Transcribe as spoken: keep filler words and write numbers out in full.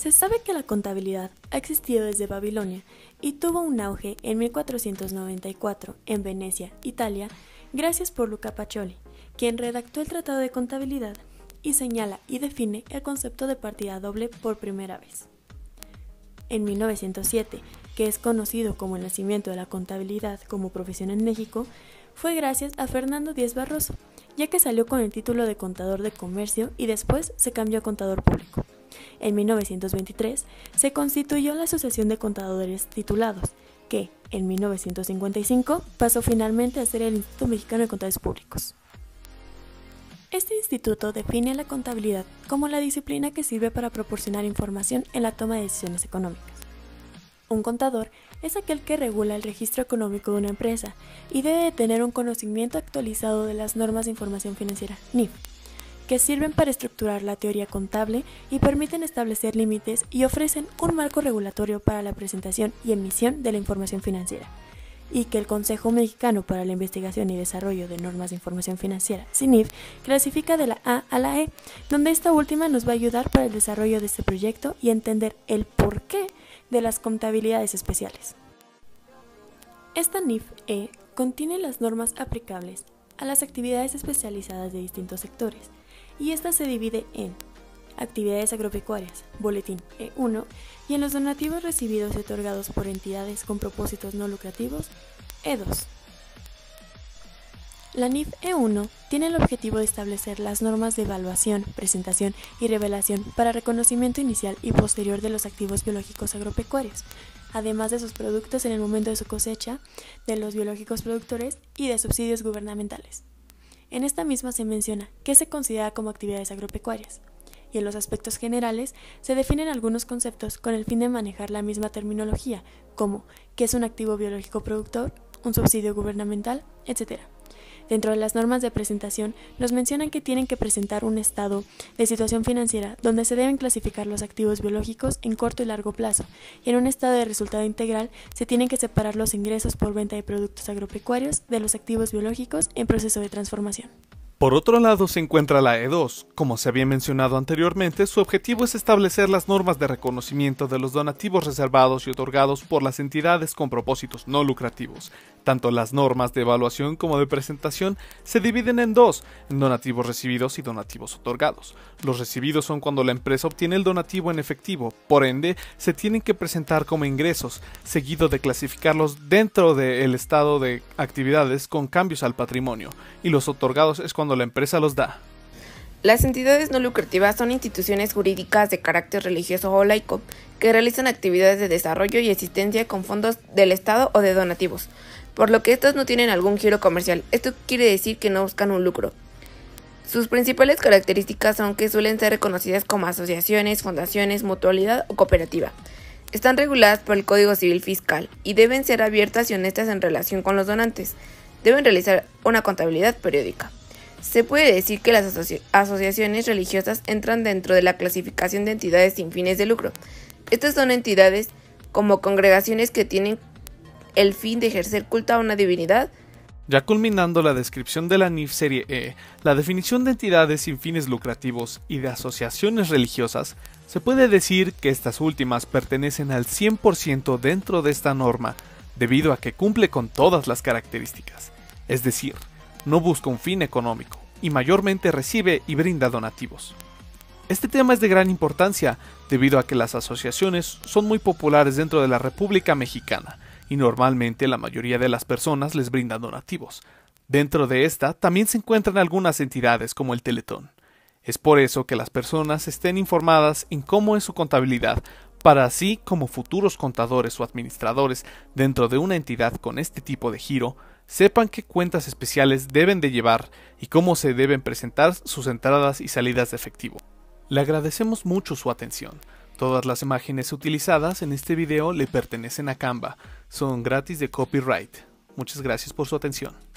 Se sabe que la contabilidad ha existido desde Babilonia y tuvo un auge en mil cuatrocientos noventa y cuatro en Venecia, Italia, gracias por Luca Pacioli, quien redactó el Tratado de Contabilidad y señala y define el concepto de partida doble por primera vez. En mil novecientos siete, que es conocido como el nacimiento de la contabilidad como profesión en México, fue gracias a Fernando Díez Barroso, ya que salió con el título de contador de comercio y después se cambió a contador público. En mil novecientos veintitrés se constituyó la Asociación de Contadores Titulados, que, en mil novecientos cincuenta y cinco, pasó finalmente a ser el Instituto Mexicano de Contadores Públicos. Este instituto define la contabilidad como la disciplina que sirve para proporcionar información en la toma de decisiones económicas. Un contador es aquel que regula el registro económico de una empresa y debe de tener un conocimiento actualizado de las normas de información financiera, N I F, que sirven para estructurar la teoría contable y permiten establecer límites y ofrecen un marco regulatorio para la presentación y emisión de la información financiera, y que el Consejo Mexicano para la Investigación y Desarrollo de Normas de Información Financiera, C I N I F, clasifica de la A a la E, donde esta última nos va a ayudar para el desarrollo de este proyecto y entender el porqué de las contabilidades especiales. Esta N I F E contiene las normas aplicables a las actividades especializadas de distintos sectores, y esta se divide en actividades agropecuarias, boletín E uno, y en los donativos recibidos y otorgados por entidades con propósitos no lucrativos, E dos. La N I F E uno tiene el objetivo de establecer las normas de evaluación, presentación y revelación para reconocimiento inicial y posterior de los activos biológicos agropecuarios, además de sus productos en el momento de su cosecha, de los biológicos productores y de subsidios gubernamentales. En esta misma se menciona qué se considera como actividades agropecuarias, y en los aspectos generales se definen algunos conceptos con el fin de manejar la misma terminología, como qué es un activo biológico productor, un subsidio gubernamental, etcétera. Dentro de las normas de presentación nos mencionan que tienen que presentar un estado de situación financiera donde se deben clasificar los activos biológicos en corto y largo plazo, y en un estado de resultado integral se tienen que separar los ingresos por venta de productos agropecuarios de los activos biológicos en proceso de transformación. Por otro lado se encuentra la E dos. Como se había mencionado anteriormente, su objetivo es establecer las normas de reconocimiento de los donativos reservados y otorgados por las entidades con propósitos no lucrativos. Tanto las normas de evaluación como de presentación se dividen en dos, en donativos recibidos y donativos otorgados. Los recibidos son cuando la empresa obtiene el donativo en efectivo, por ende se tienen que presentar como ingresos, seguido de clasificarlos dentro del estado de actividades con cambios al patrimonio, y los otorgados es cuando la empresa los da. Las entidades no lucrativas son instituciones jurídicas de carácter religioso o laico que realizan actividades de desarrollo y asistencia con fondos del Estado o de donativos, por lo que estas no tienen algún giro comercial. Esto quiere decir que no buscan un lucro. Sus principales características son que suelen ser reconocidas como asociaciones, fundaciones, mutualidad o cooperativa. Están reguladas por el Código Civil Fiscal y deben ser abiertas y honestas en relación con los donantes. Deben realizar una contabilidad periódica. Se puede decir que las asoci- asociaciones religiosas entran dentro de la clasificación de entidades sin fines de lucro. Estas son entidades como congregaciones que tienen el fin de ejercer culto a una divinidad. Ya culminando la descripción de la N I F Serie E, la definición de entidades sin fines lucrativos y de asociaciones religiosas, se puede decir que estas últimas pertenecen al cien por ciento dentro de esta norma, debido a que cumple con todas las características, es decir, no busca un fin económico y mayormente recibe y brinda donativos. Este tema es de gran importancia debido a que las asociaciones son muy populares dentro de la República Mexicana y normalmente la mayoría de las personas les brindan donativos. Dentro de esta también se encuentran algunas entidades como el Teletón. Es por eso que las personas estén informadas en cómo es su contabilidad, para así como futuros contadores o administradores dentro de una entidad con este tipo de giro, sepan qué cuentas especiales deben de llevar y cómo se deben presentar sus entradas y salidas de efectivo. Le agradecemos mucho su atención. Todas las imágenes utilizadas en este video le pertenecen a Canva. Son gratis de copyright. Muchas gracias por su atención.